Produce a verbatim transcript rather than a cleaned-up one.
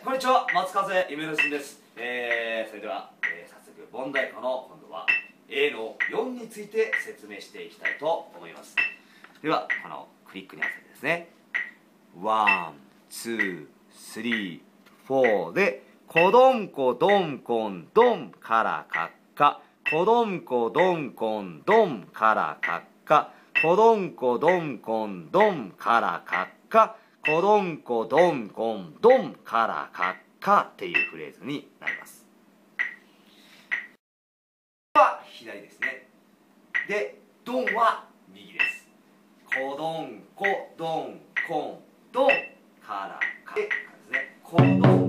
こんにちは、松風夢之進です。えー、それでは、えー、早速問題科の今度は エー のよんについて説明していきたいと思います。では、このクリックに合わせてですね、ワン、ツー、スリー、フォーで、こどんこどんこんどんからかっか、こどんこどんこんどんからかっか、こどんこどんこんどんからかっか、こどんこどんこんどんからかっかっていうフレーズになります。は左ですね。で、どんは右です。こどんこどんこんどんからかっかですね。こどん